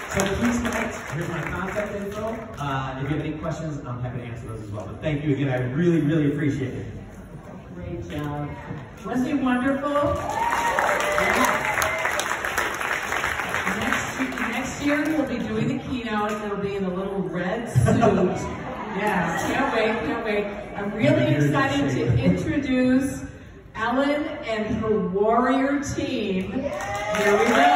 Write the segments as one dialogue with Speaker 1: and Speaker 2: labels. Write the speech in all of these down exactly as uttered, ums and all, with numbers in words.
Speaker 1: So please connect. Here's my contact info. Uh, if you have any questions, I'm happy to answer those as well. But thank you again. I really, really appreciate it.
Speaker 2: Great job. Wasn't he wonderful? Next, next year, he'll be doing the keynote. It'll be in a little red suit. Yeah, can't wait, can't wait. I'm really excited to introduce Ellen and her warrior team. Here we go.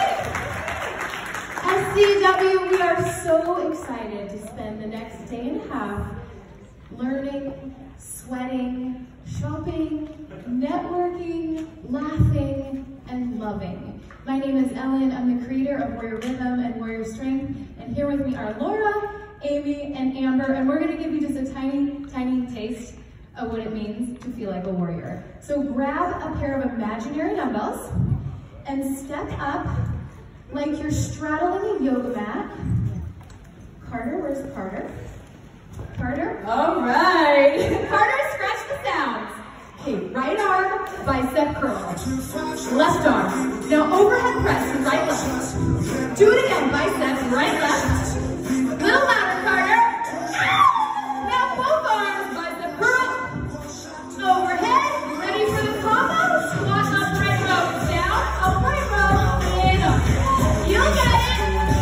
Speaker 3: S C W, we are so excited to spend the next day and a half learning, sweating, shopping, networking, laughing, and loving. My name is Ellen. I'm the creator of Warrior Rhythm and Warrior Strength. And here with me are Laura, Amy, and Amber. And we're going to give you just a tiny, tiny taste of what it means to feel like a warrior. So grab a pair of imaginary dumbbells and step up like you're straddling a yoga mat. Carter, where's Carter? Carter? All right. Carter, scratch the sounds. Okay, right arm, bicep curl. Left arm. Now overhead press, right left. Do it again, bicep, right left. Little louder, Carter. Now both arms, bicep curl. Overhead, ready for the combo? Squat upright row, down, upright row, and up. You'll get it.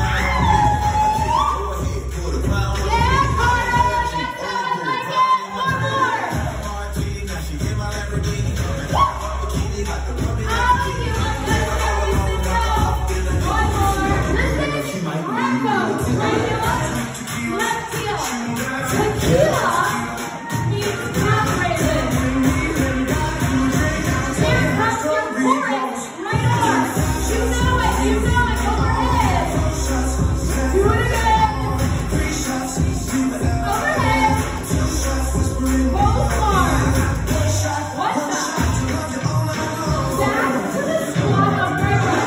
Speaker 3: Yeah, Carter, that's how I like it. One more. Oh, you look good, Joey, sit down. One more. Listen, right go, right heel, left heel. Tequila means calf raises. Here comes your chorus, right arm. You know it, you know it, overhead. Do it again. Overhead. Both arms. One shot. Back to the squat upright row.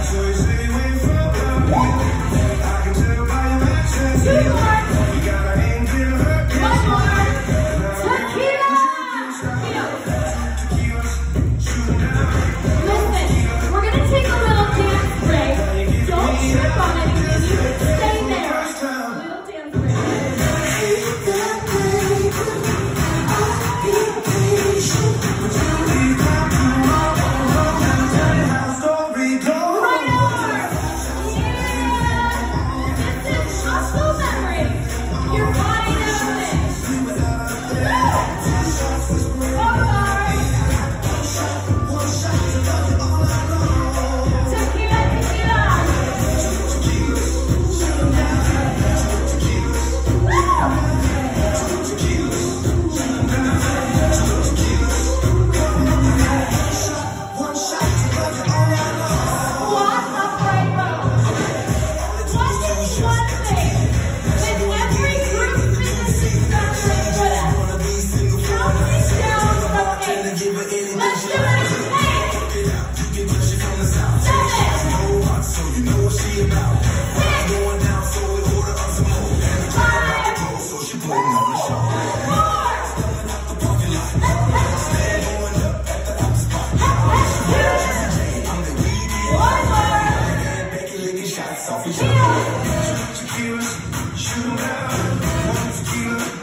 Speaker 3: Two more. One more. Tequila. Listen, we're gonna take a little dance break. Don't trip on anything. You can stay there. Little dance break. Right arm. Yeah. This is muscle memory. Your body knows it. All right. Tequila, tequila. Squat upright row. One is one thing that every group fitness instructor is good at. Counting down from eight. Let's do it. Eight. Seven. Six. Five. One more. Heel.